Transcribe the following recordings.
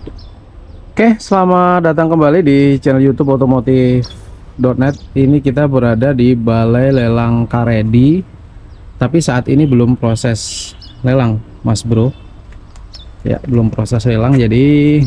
Oke, selamat datang kembali di channel YouTube Otomotif.net. Ini kita berada di Balai Lelang Karedi, tapi saat ini belum proses lelang, Mas Bro. Ya, belum proses lelang, jadi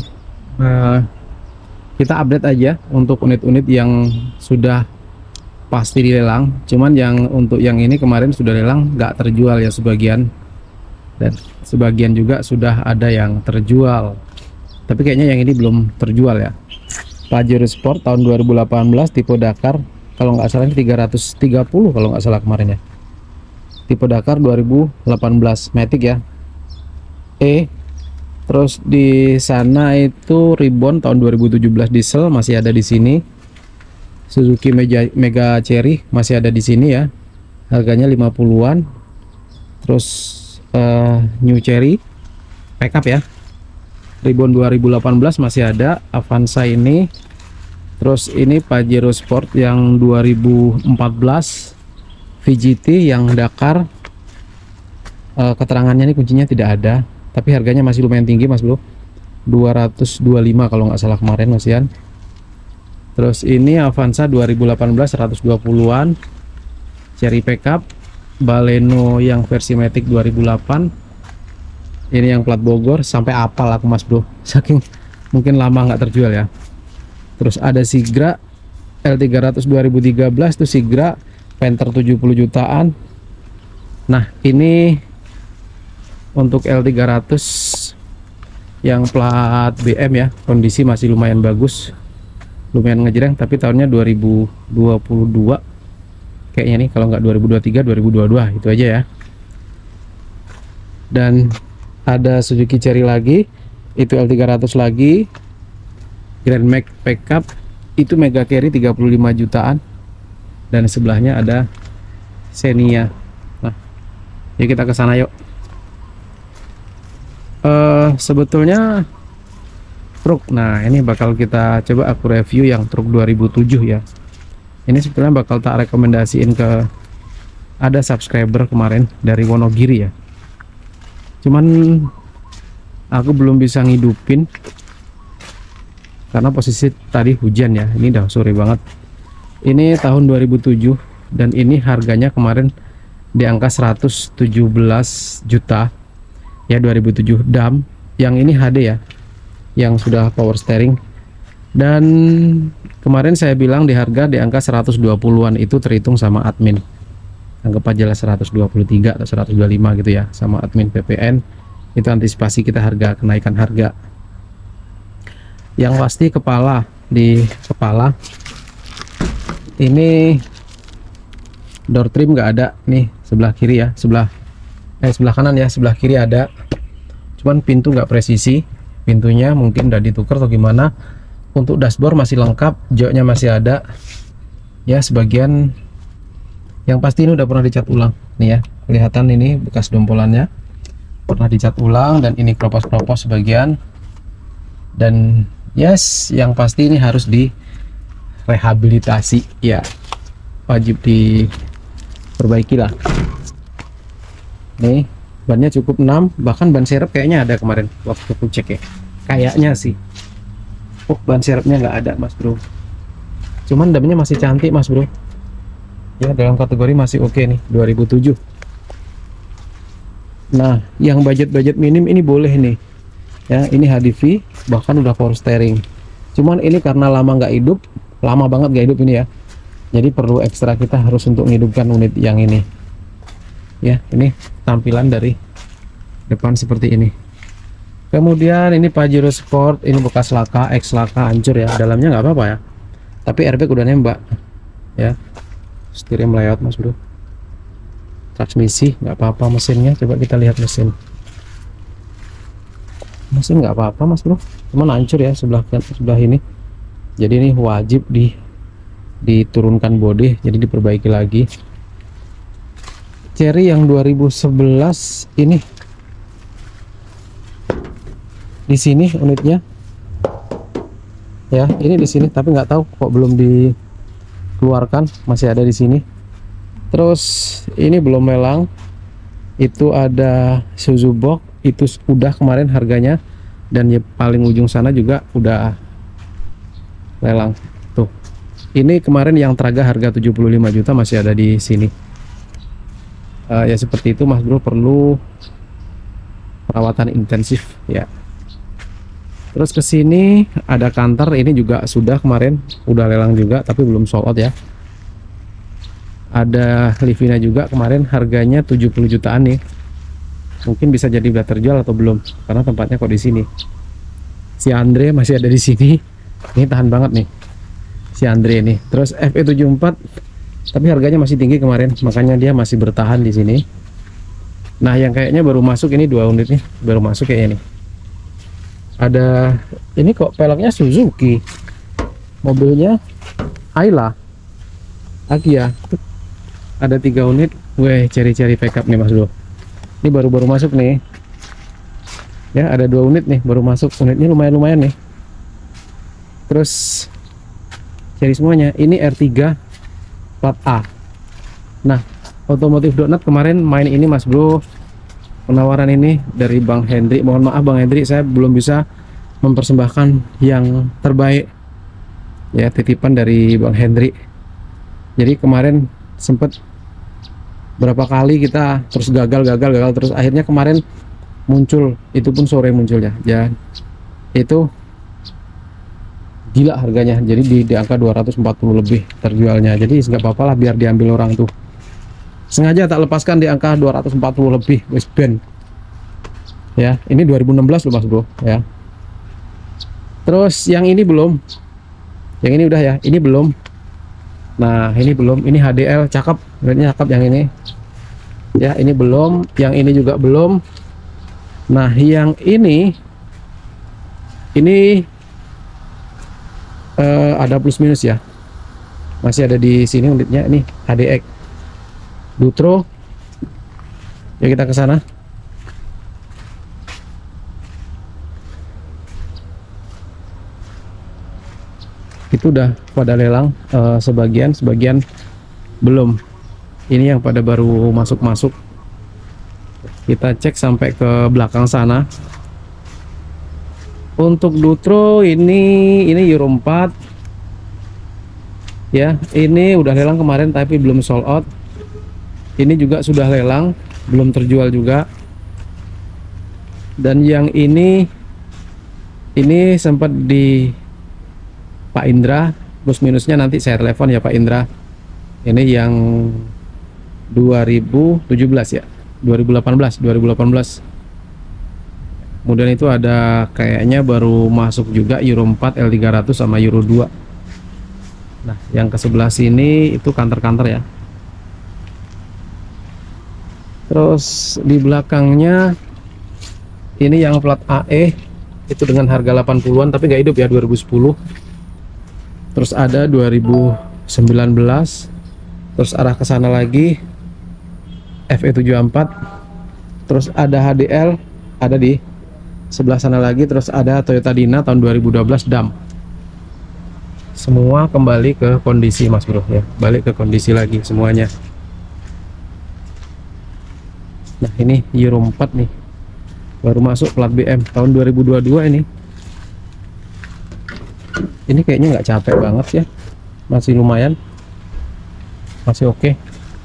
kita update aja untuk unit-unit yang sudah pasti dilelang. Cuman yang untuk yang ini kemarin sudah lelang, nggak terjual ya sebagian, dan sebagian juga sudah ada yang terjual. Tapi kayaknya yang ini belum terjual ya. Pajero Sport tahun 2018 tipe Dakar, kalau nggak salah ini 330 kalau nggak salah kemarin ya. Tipe Dakar 2018 Matic ya. Terus di sana itu Ribbon tahun 2017 diesel masih ada di sini. Suzuki Mega Cherry masih ada di sini ya. Harganya 50-an. Terus New Cherry pickup ya. Ribbon 2018 masih ada. Avanza ini. Terus ini Pajero Sport yang 2014 VGT yang Dakar. Keterangannya ini kuncinya tidak ada, tapi harganya masih lumayan tinggi Mas Bro, 225 kalau nggak salah kemarin masihan. Terus ini Avanza 2018 120-an Cherry pickup. Baleno yang versi Matic 2008. Ini yang plat Bogor, sampai apal aku Mas Bro, saking mungkin lama nggak terjual ya. Terus ada Sigra L300 2013 tuh, Sigra Panther 70 jutaan. Nah ini untuk L300 yang plat BM ya, kondisi masih lumayan bagus, lumayan ngejreng, tapi tahunnya 2022 kayaknya nih, kalau nggak 2023 2022 itu aja ya. Dan ada Suzuki Cherry lagi, itu L300 lagi, Grand Max pickup, itu Mega Carry 35 jutaan, dan sebelahnya ada Xenia. Nah, yuk kita ke sana yuk. Sebetulnya truk, nah ini bakal kita coba aku review yang truk 2007 ya. Ini sebetulnya bakal tak rekomendasiin ke, ada subscriber kemarin dari Wonogiri ya. Cuman aku belum bisa ngidupin karena posisi tadi hujan ya. Ini udah sore banget. Ini tahun 2007 dan ini harganya kemarin di angka 117 juta ya, 2007 dam. Yang ini HD ya, yang sudah power steering. Dan kemarin saya bilang di harga di angka 120-an, itu terhitung sama admin. Anggap aja lah 123 atau 125 gitu ya, sama admin PPN. Itu antisipasi kita harga, kenaikan harga. Yang pasti kepala, di kepala ini door trim nggak ada nih, sebelah kiri ya, sebelah kanan ya, sebelah kiri ada. Cuman pintu nggak presisi, pintunya mungkin udah ditukar atau gimana. Untuk dashboard masih lengkap, joknya masih ada ya, sebagian. Yang pasti ini udah pernah dicat ulang nih ya, kelihatan ini bekas dompolannya pernah dicat ulang, dan ini kropos-kropos sebagian. Dan yes, yang pasti ini harus direhabilitasi ya, wajib diperbaiki lah. Nih bannya cukup 6, bahkan ban serep kayaknya ada kemarin waktu aku cek ya, kayaknya sih. Oh, ban serepnya nggak ada Mas Bro, cuman damnya masih cantik Mas Bro ya, dalam kategori masih oke nih, 2007. Nah yang budget minim ini boleh nih ya, ini HDV bahkan udah power steering. Cuman ini karena lama nggak hidup, lama banget nggak hidup ini ya, jadi perlu ekstra kita harus untuk menghidupkan unit yang ini ya. Ini tampilan dari depan seperti ini. Kemudian ini Pajero Sport, ini bekas laka, ex laka hancur ya, dalamnya nggak apa-apa ya, tapi airbag udah nembak ya. Setirnya melayot Mas Bro. Transmisi nggak apa-apa, mesinnya coba kita lihat mesin nggak apa-apa Mas Bro, cuman hancur ya sebelah ini. Jadi ini wajib diturunkan bodi, jadi diperbaiki lagi. Cherry yang 2011 ini di sini unitnya ya, ini di sini, tapi nggak tahu kok belum dikeluarkan, masih ada di sini. Terus ini belum lelang, itu ada Suzubox, itu udah kemarin harganya dan ya paling ujung sana juga udah lelang tuh. Ini kemarin yang Traga harga 75 juta masih ada di sini. Ya seperti itu Mas Bro, perlu perawatan intensif ya. Terus ke sini ada Canter, ini juga sudah kemarin udah lelang juga tapi belum sold out ya. Ada Livina juga kemarin harganya 70 jutaan nih. Mungkin bisa jadi udah terjual atau belum karena tempatnya kok di sini. Si Andre masih ada di sini. Ini tahan banget nih si Andre ini. Terus FE74 tapi harganya masih tinggi kemarin, makanya dia masih bertahan di sini. Nah, yang kayaknya baru masuk ini 2 unit nih, baru masuk kayaknya nih. Ada ini kok peleknya Suzuki. Mobilnya Ayla. Agia. Ada 3 unit. Weh, ceri-ceri pickup nih Mas Bro. Ini baru-baru masuk nih. Ya, ada 2 unit nih baru masuk. Unitnya lumayan-lumayan nih. Terus ceri semuanya. Ini R3 plat A. Nah, otomotif.net kemarin main ini Mas Bro, penawaran ini dari Bang Hendri. Mohon maaf Bang Hendri, saya belum bisa mempersembahkan yang terbaik ya, titipan dari Bang Hendri. Jadi kemarin sempet berapa kali kita terus gagal terus akhirnya kemarin muncul, itu pun sore munculnya ya, itu gila harganya, jadi di angka 240 lebih terjualnya. Jadi nggak apa-apa lah biar diambil orang tuh, sengaja tak lepaskan di angka 240 lebih wes ben ya. Ini 2016 loh Mas Bro ya. Terus yang ini belum, yang ini udah ya, ini belum. Nah ini belum, ini HDL cakep, ini cakep yang ini ya, ini belum, yang ini juga belum. Nah yang ini ada plus minus ya, masih ada di sini unitnya. Ini HDX Dutro ya, kita ke sana. Itu udah pada lelang, sebagian belum. Ini yang pada baru masuk. Kita cek sampai ke belakang sana. Untuk Dutro ini Euro 4 ya, ini udah lelang kemarin tapi belum sold out. Ini juga sudah lelang, belum terjual juga. Dan yang ini sempat di Pak Indra, plus minusnya nanti saya telepon ya Pak Indra. Ini yang 2017 ya, 2018. Kemudian itu ada kayaknya baru masuk juga Euro 4 L300 sama Euro 2. Nah yang ke sebelah sini itu kantor-kantor ya. Terus di belakangnya ini yang plat AE itu dengan harga 80-an tapi nggak hidup ya, 2010. Terus ada 2019. Terus arah ke sana lagi FE74. Terus ada HDL ada di sebelah sana lagi. Terus ada Toyota Dina tahun 2012 dam. Semua kembali ke kondisi Mas Bro ya, balik ke kondisi lagi semuanya. Nah ini Euro 4 nih, baru masuk plat BM tahun 2022 ini. Ini kayaknya nggak capek banget ya, masih lumayan, masih oke.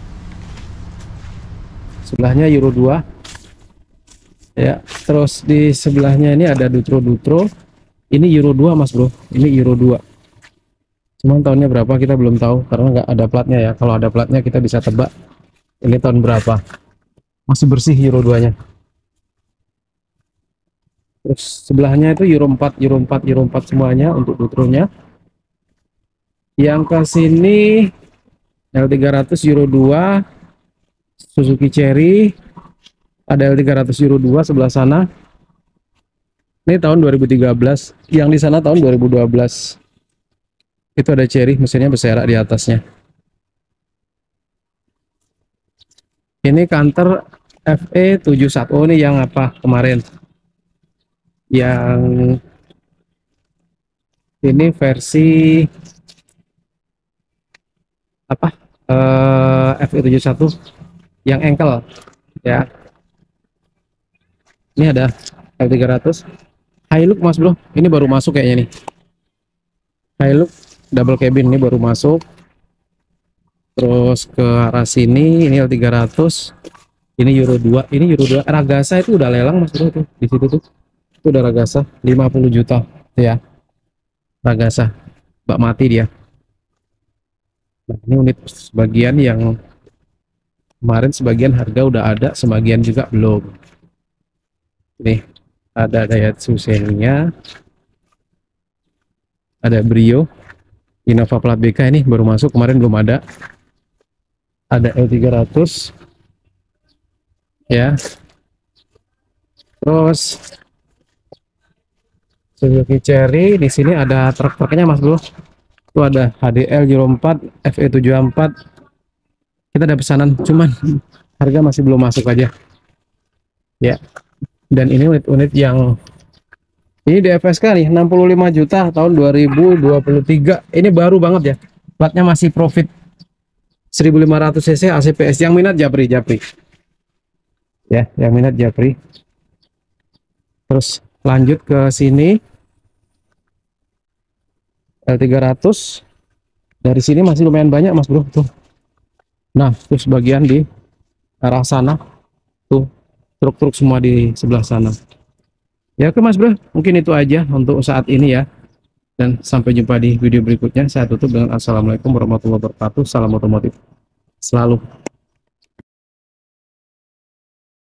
Sebelahnya Euro 2 ya. Terus di sebelahnya ini ada Dutro. Ini Euro 2 Mas Bro, ini Euro 2. Cuman tahunnya berapa kita belum tahu karena nggak ada platnya ya. Kalau ada platnya kita bisa tebak ini tahun berapa. Masih bersih Euro 2 nya. Terus sebelahnya itu Euro 4 semuanya untuk Dutronya. Yang ke sini L300 Euro 2 Suzuki Cherry, ada L300 Euro 2 sebelah sana. Ini tahun 2013, yang di sana tahun 2012. Itu ada Cherry, mesinnya berserak di atasnya. Ini Canter FE71. Oh ini yang apa kemarin? Yang ini versi apa? FE71 yang engkel ya. Ini ada L300 Hilux mas bro, ini baru masuk kayaknya nih. Hilux double cabin ini baru masuk. Terus ke arah sini ini L300. Ini Euro 2. Ini Euro 2. Ragasa itu udah lelang mas bro tuh di situ tuh. Itu udah Ragasa 50 juta ya. Ragasa. Bak mati dia. Nah, ini unit sebagian yang kemarin sebagian harga udah ada, sebagian juga belum. Nih, ada Daihatsu Xenia, ada Brio, Innova plat BK ini baru masuk, kemarin belum ada. Ada L300 ya. Terus Suzuki Cherry, di sini ada truk-truknya mas bro. Itu ada HDL Euro 4, FE74. Kita ada pesanan, cuman harga masih belum masuk aja. Ya. Dan ini unit-unit yang ini DFSK nih 65 juta tahun 2023. Ini baru banget ya. Platnya masih profit 1500 cc ACPS. Yang minat Japri. Ya, yang minat Japri. Terus lanjut ke sini. L300. Dari sini masih lumayan banyak mas bro tuh. Nah, terus bagian di arah sana tuh truk-truk semua di sebelah sana. Ya oke mas bro, mungkin itu aja untuk saat ini ya. Dan sampai jumpa di video berikutnya. Saya tutup dengan assalamualaikum warahmatullahi wabarakatuh. Salam otomotif selalu.